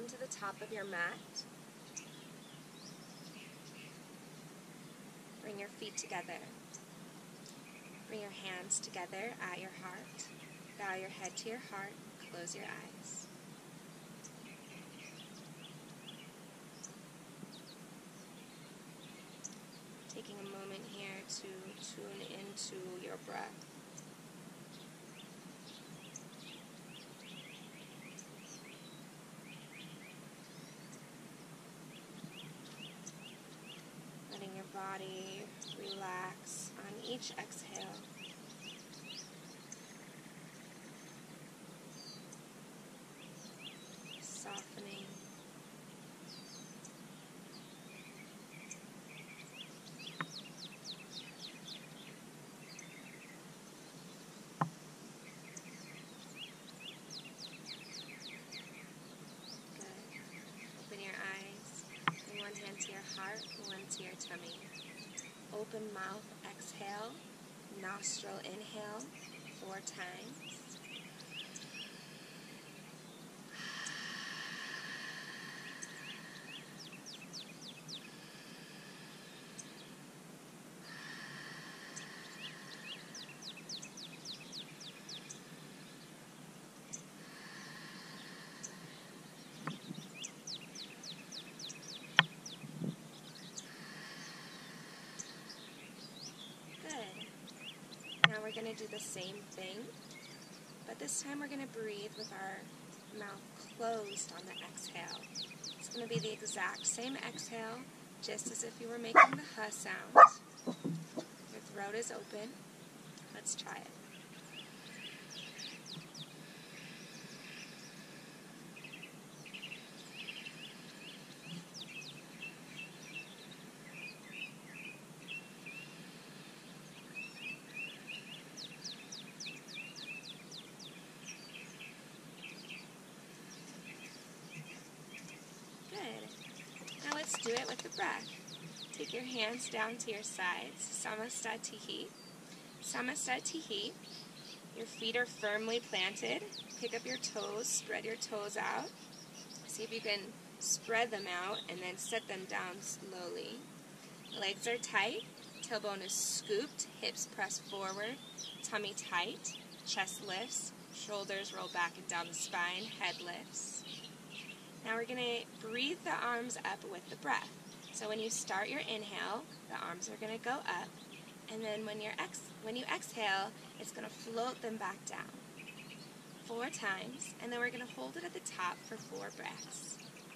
come to the top of your mat. Bring your feet together. Bring your hands together at your heart. Bow your head to your heart. Close your eyes. Taking a moment here to tune into your breath. Letting your body relax on each exhale. Softening. One hand to your heart, one to your tummy. Open mouth, exhale. Nostril, inhale 4 times. Now we're going to do the same thing, but this time we're going to breathe with our mouth closed on the exhale. It's going to be the exact same exhale, just as if you were making the huh sound. Your throat is open. Let's try it. Now let's do it with the breath. Take your hands down to your sides, Samastatihi. Samastatihi. Your feet are firmly planted. Pick up your toes, spread your toes out. See if you can spread them out and then set them down slowly. Legs are tight, tailbone is scooped, hips press forward, tummy tight, chest lifts, shoulders roll back and down the spine, head lifts. Now we're going to breathe the arms up with the breath. So when you start your inhale, the arms are going to go up, and then when you exhale, it's going to float them back down 4 times, and then we're going to hold it at the top for 4 breaths.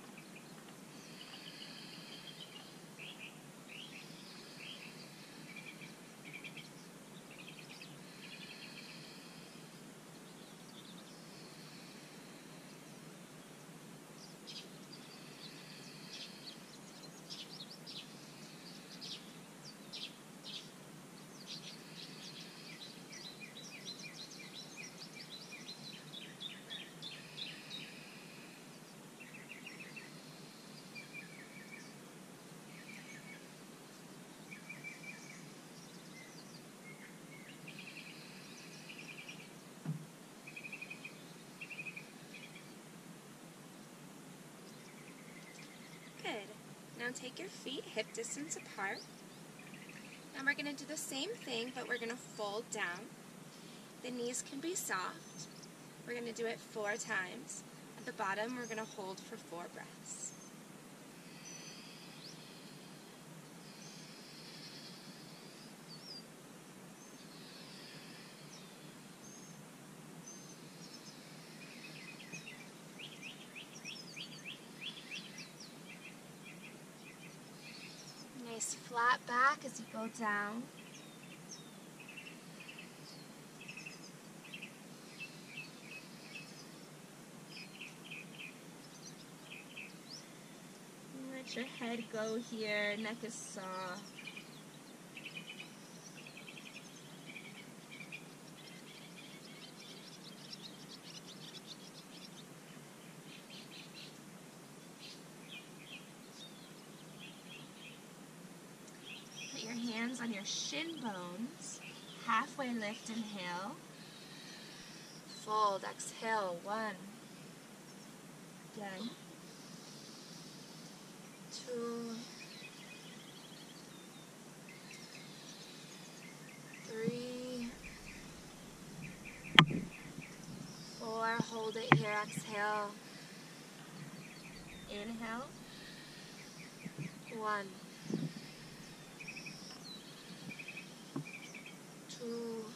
Good. Now take your feet hip distance apart. Now we're going to do the same thing, but we're going to fold down. The knees can be soft. We're going to do it 4 times. At the bottom, we're going to hold for 4 breaths. Nice flat back as you go down. Let your head go here, neck is soft. Put your hands on your shin bones. Halfway lift, inhale. Fold, exhale, 1. Again. 2, 3, 4. Hold it here. Exhale. Inhale. 1, 2,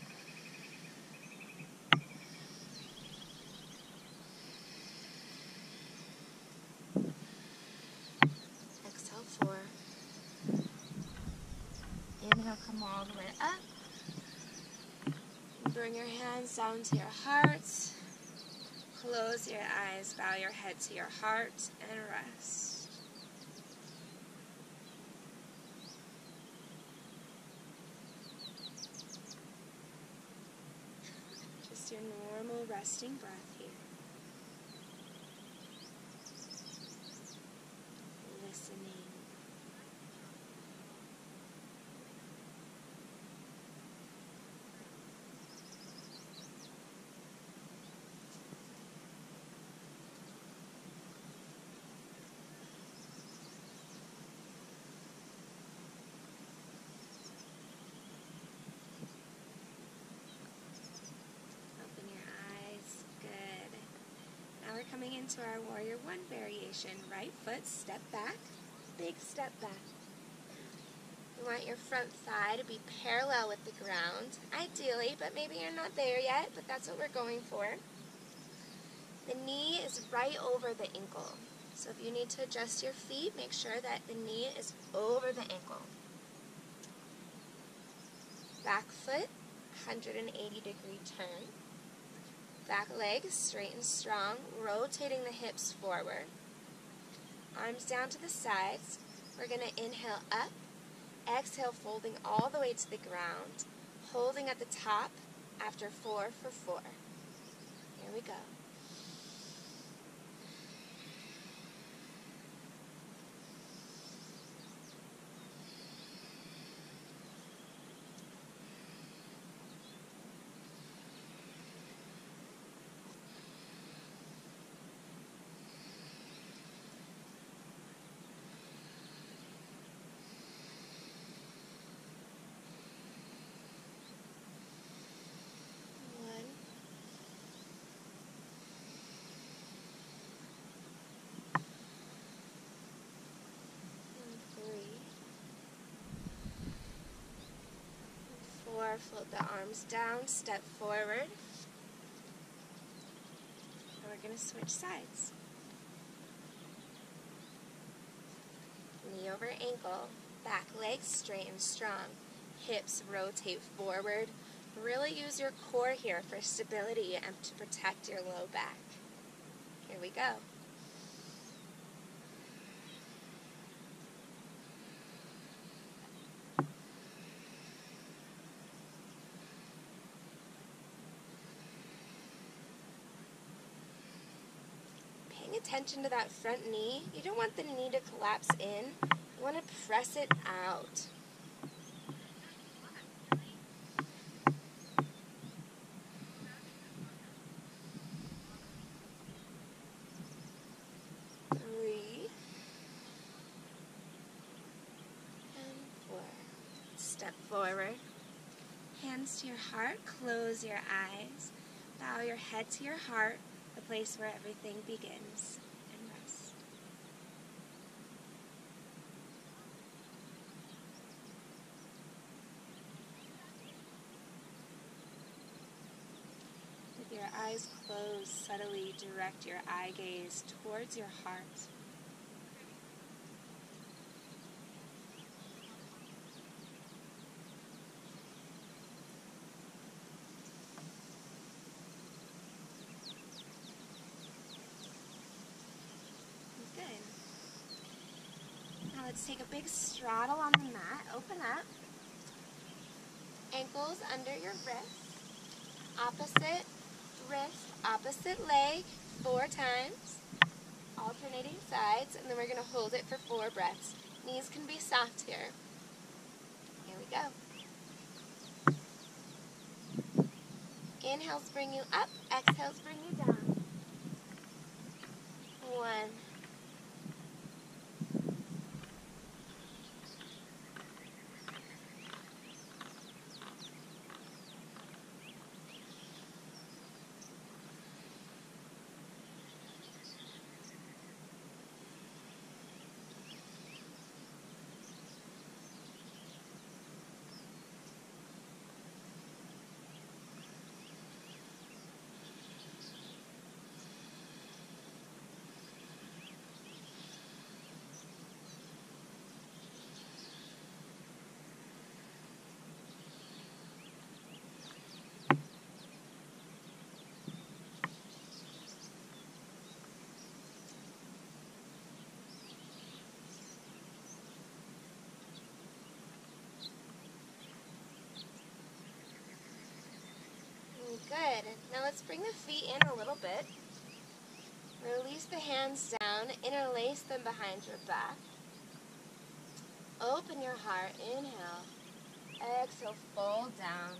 4. Inhale, come all the way up. Bring your hands down to your heart. Close your eyes, bow your head to your heart, and rest. Just your normal resting breath here. Listening. We're coming into our Warrior One variation. Right foot, step back, big step back. You want your front thigh to be parallel with the ground, ideally, but maybe you're not there yet, but that's what we're going for. The knee is right over the ankle. So if you need to adjust your feet, make sure that the knee is over the ankle. Back foot, 180-degree turn. Back leg straight and strong, rotating the hips forward. Arms down to the sides. We're going to inhale up, exhale folding all the way to the ground, holding at the top after 4 for 4. Here we go. Float the arms down, step forward. And we're going to switch sides. Knee over ankle, back leg straight and strong. Hips rotate forward. Really use your core here for stability and to protect your low back. Here we go. Attention to that front knee. You don't want the knee to collapse in. You want to press it out. Three and 4. Step forward. Hands to your heart. Close your eyes. Bow your head to your heart. The place where everything begins, and rest. With your eyes closed, subtly direct your eye gaze towards your heart. Let's take a big straddle on the mat. Open up. Ankles under your wrist. Opposite wrist, opposite leg, 4 times. Alternating sides, and then we're going to hold it for 4 breaths. Knees can be soft here. Here we go. Inhales bring you up. Exhales bring you down. 1, Good. Now let's bring the feet in a little bit. Release the hands down, interlace them behind your back. Open your heart, inhale. Exhale, fold down.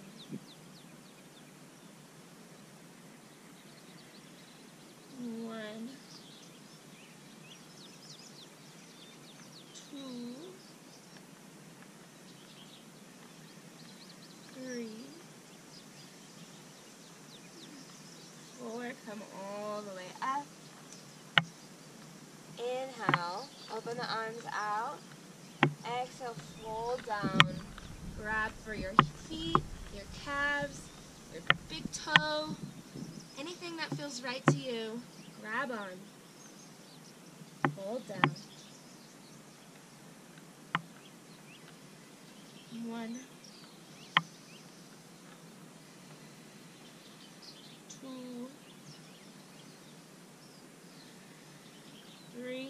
One, two, three, four. Come all the way up. Inhale, open the arms out. Exhale, fold down. Grab for your feet, your calves, your big toe. Anything that feels right to you, grab on. Fold down. One, two, three.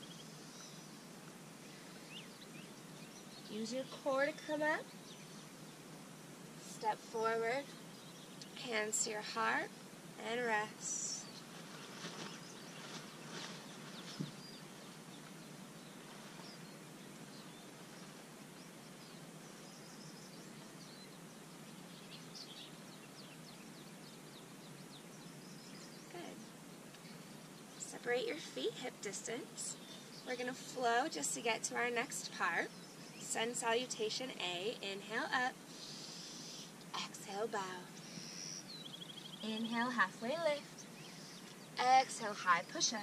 Use your core to come up. Step forward. Hands to your heart and rest. Good. Separate your feet hip distance. We're going to flow just to get to our next part. Sun salutation A. Inhale up. Exhale, bow. Inhale, halfway lift. Exhale, high push-up.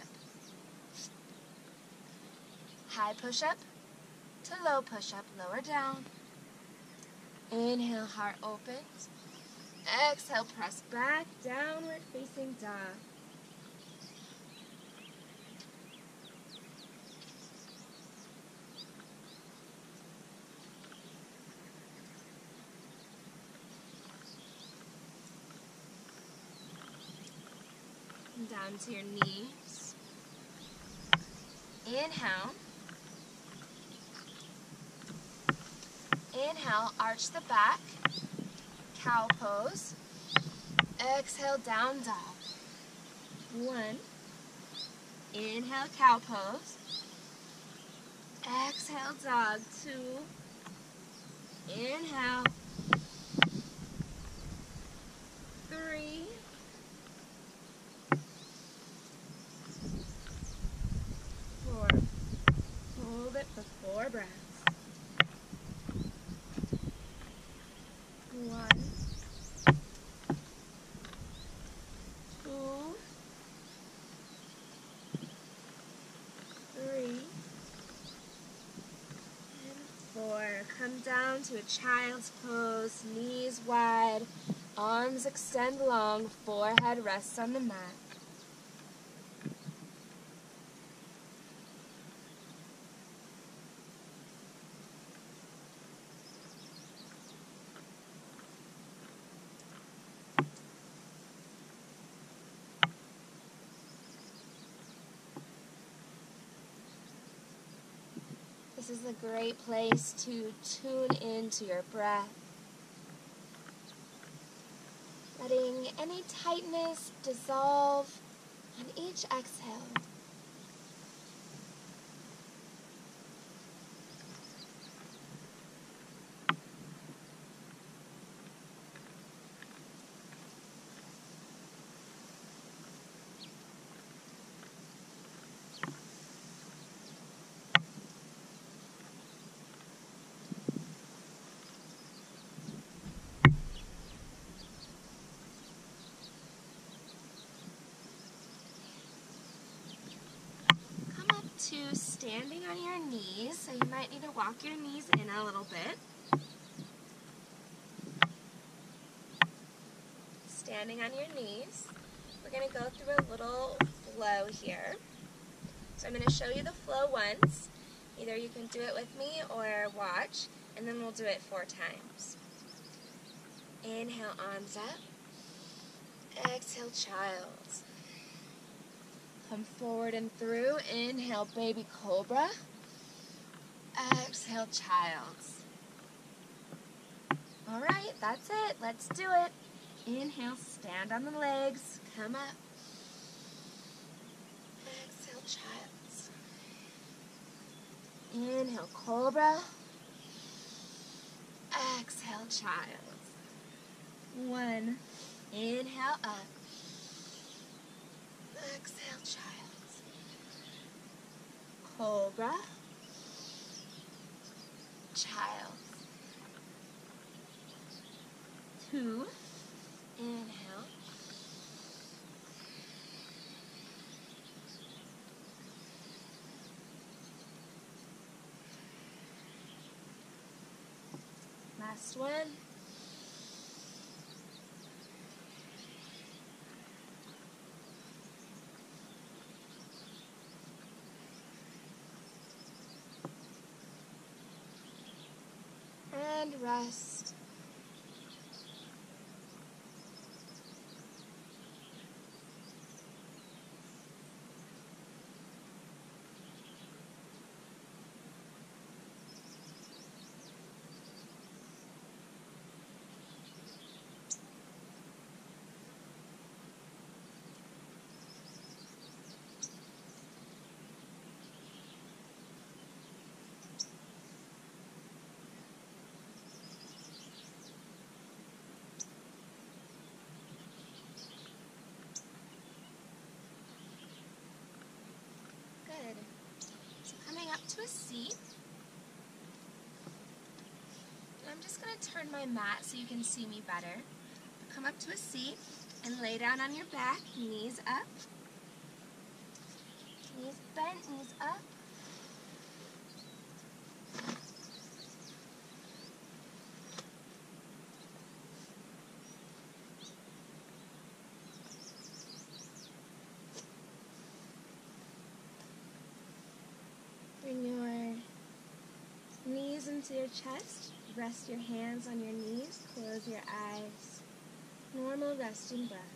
High push-up to low push-up, lower down. Inhale, heart opens. Exhale, press back, downward facing dog. Down to your knees. Inhale. Inhale, arch the back. Cow pose. Exhale, down dog. One. Inhale, cow pose. Exhale, dog. Two. Inhale. Three. Four. Hold it for 4 breaths. One. Two. Three. And 4. Come down to a child's pose, knees wide, arms extend long, forehead rests on the mat. This is a great place to tune into your breath, letting any tightness dissolve on each exhale. To standing on your knees, so you might need to walk your knees in a little bit. Standing on your knees, we're going to go through a little flow here. So I'm going to show you the flow once. Either you can do it with me or watch, and then we'll do it 4 times. Inhale, arms up. Exhale, child. Come forward and through. Inhale, baby cobra. Exhale, child. All right, that's it. Let's do it. Inhale, step. Stand on the legs. Come up. Exhale, child's. Inhale, cobra. Exhale, child's. 1. Inhale, up. Exhale, child's. Cobra. Child's. 2. Inhale. Last one. And rest. Good. So coming up to a seat. I'm just going to turn my mat so you can see me better. Come up to a seat and lay down on your back, knees up. Knees bent, knees up. Bring your knees into your chest. Rest your hands on your knees. Close your eyes. Normal resting breath.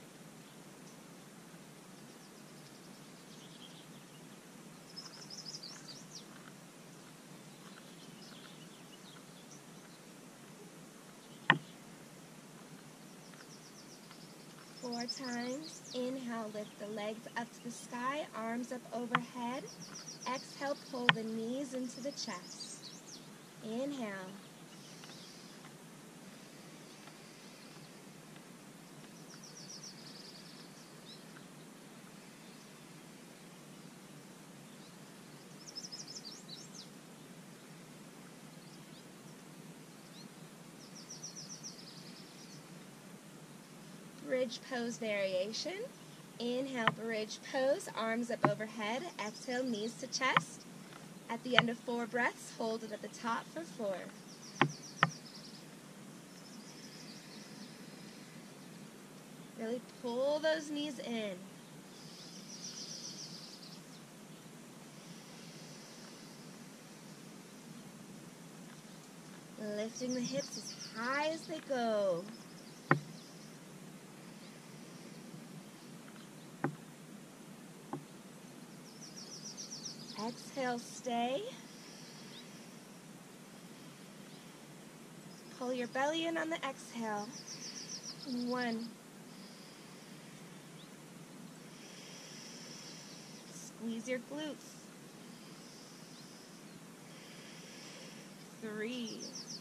Four times. Inhale, lift the legs up to the sky, arms up overhead. Exhale, pull the knees into the chest. Inhale. Bridge pose variation. Inhale, bridge pose, arms up overhead. Exhale, knees to chest. At the end of 4 breaths, hold it at the top for 4. Really pull those knees in. Lifting the hips as high as they go. Exhale, stay. Pull your belly in on the exhale. 1. Squeeze your glutes. 3.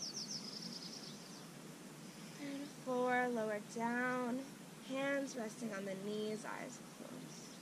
And 4. Lower down. Hands resting on the knees, eyes closed.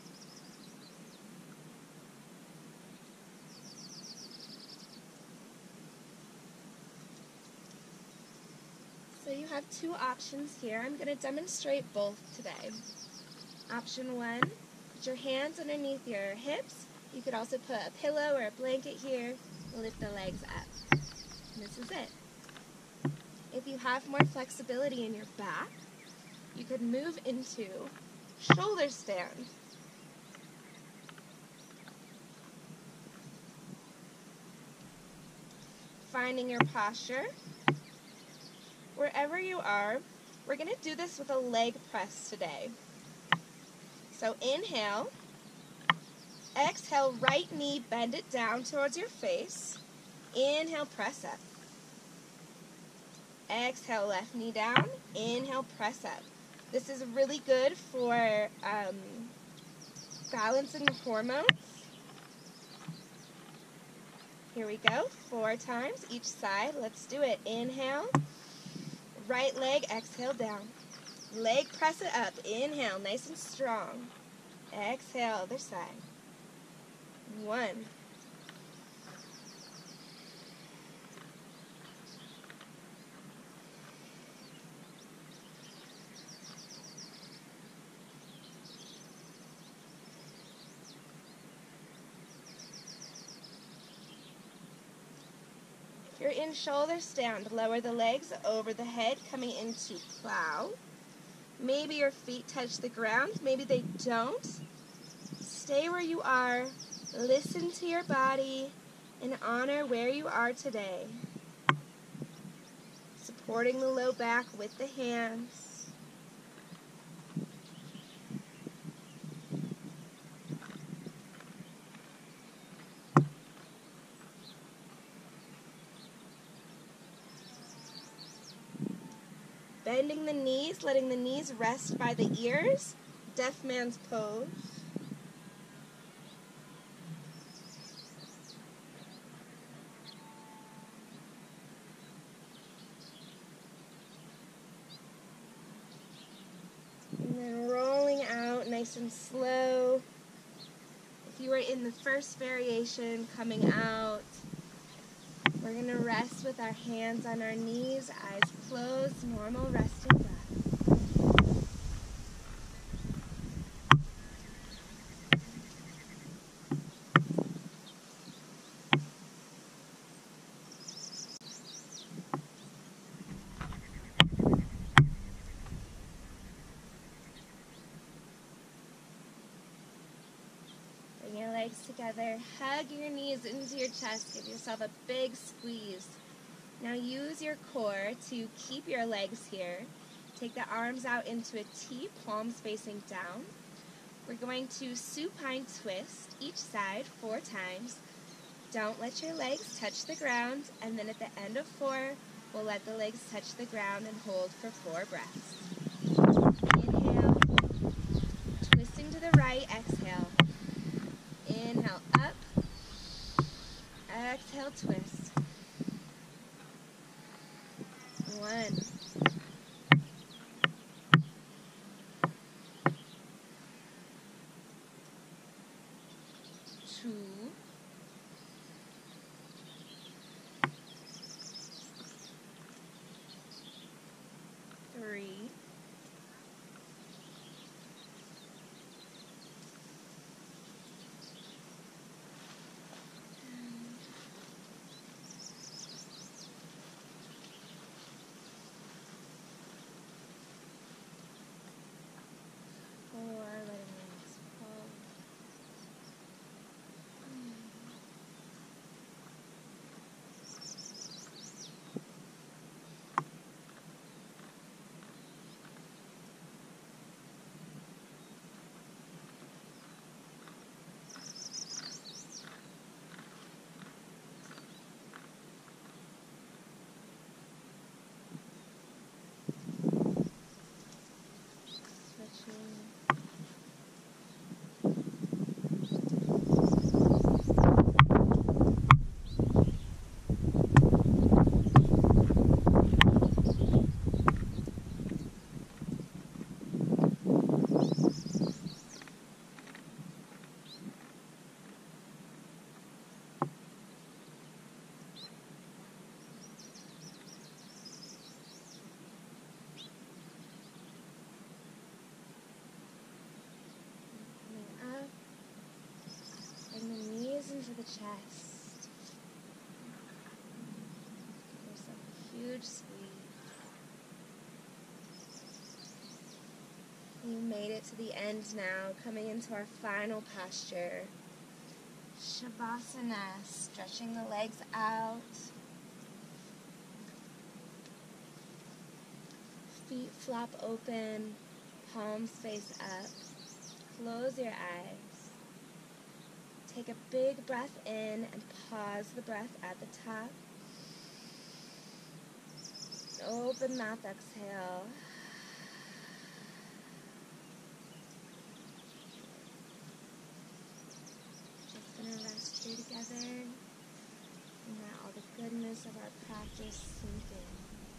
So you have 2 options here. I'm going to demonstrate both today. Option 1, put your hands underneath your hips. You could also put a pillow or a blanket here. Lift the legs up. And this is it. If you have more flexibility in your back, you could move into shoulder stand. Finding your posture. Wherever you are, we're going to do this with a leg press today. So inhale, exhale, right knee, bend it down towards your face. Inhale, press up. Exhale, left knee down. Inhale, press up. This is really good for balancing the hormones. Here we go, 4 times each side. Let's do it. Inhale, right leg, exhale down. Leg, press it up. Inhale, nice and strong. Exhale, other side. 1. If you're in shoulder stand, lower the legs over the head, coming into plow. Maybe your feet touch the ground, maybe they don't. Stay where you are, listen to your body, and honor where you are today. Supporting the low back with the hands. Bending the knees, letting the knees rest by the ears. Deaf man's pose. And then rolling out nice and slow. If you were in the first variation, coming out. We're going to rest with our hands on our knees, eyes closed, normal resting breath. Bring your legs together, hug your knees into your chest, give yourself a big squeeze. Now use your core to keep your legs here. Take the arms out into a T, palms facing down. We're going to supine twist each side 4 times. Don't let your legs touch the ground, and then at the end of 4, we'll let the legs touch the ground and hold for 4 breaths. Inhale, twisting to the right, exhale. Inhale, up, exhale, twist. 1, 2, 3, 4, letting legs fall. Switching. Coming up. Bring the knees into the chest. Give yourself a huge squeeze. You made it to the end now, coming into our final posture. Shavasana, stretching the legs out. Feet flop open, palms face up. Close your eyes. Take a big breath in and pause the breath at the top. Open mouth, exhale. center together, and let all the goodness of our practice sink in.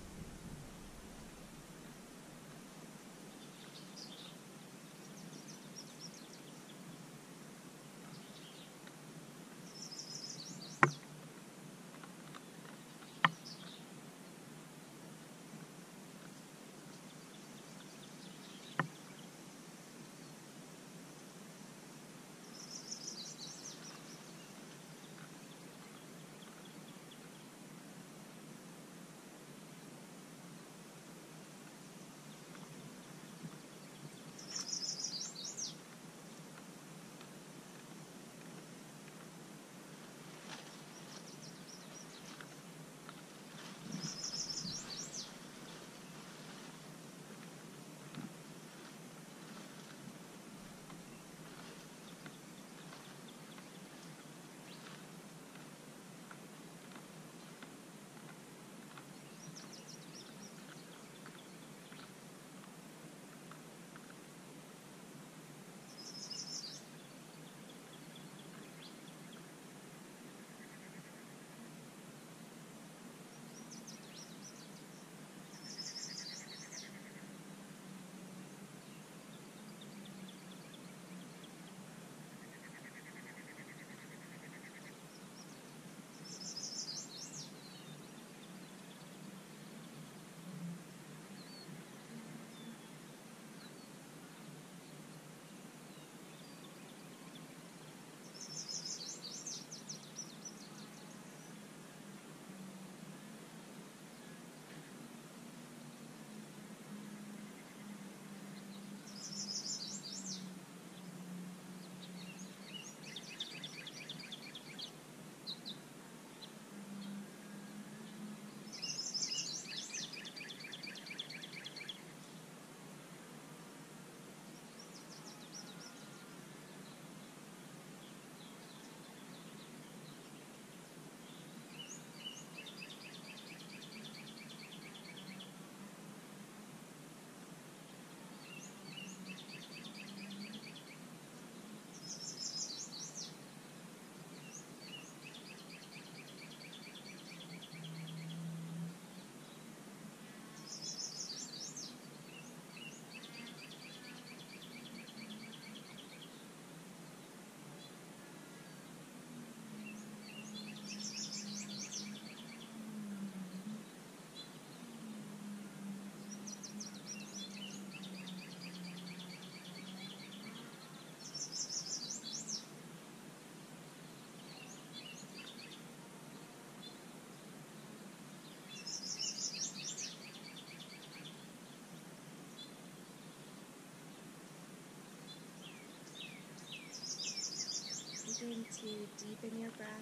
Begin to deepen your breath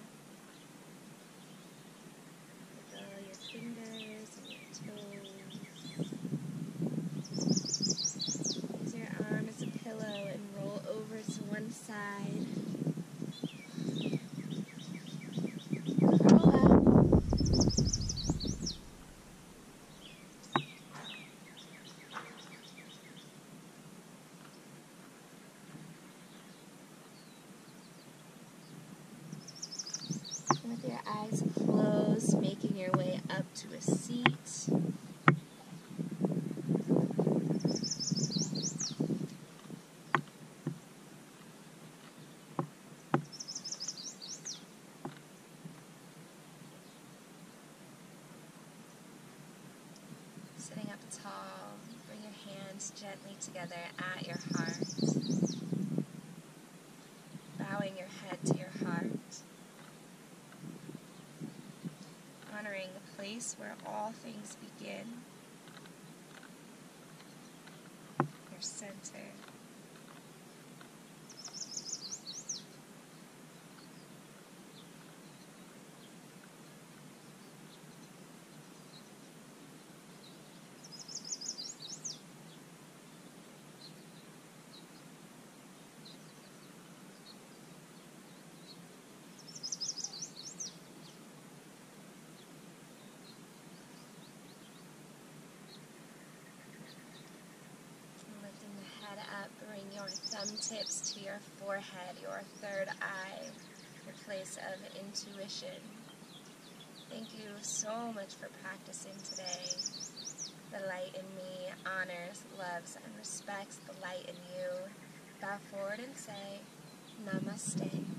with all your fingers and your toes. Use your arm as a pillow and roll over to one side. Curl up. With your eyes closed, making your way up to a seat. Sitting up tall, bring your hands gently together at your heart. Bowing your head to your heart. Honoring the place where all things begin, your center. Bring your thumb tips to your forehead, your third eye, your place place of intuition. Thank you so much for practicing today. The light in me honors, loves, and respects the light in you. Bow forward and say, Namaste.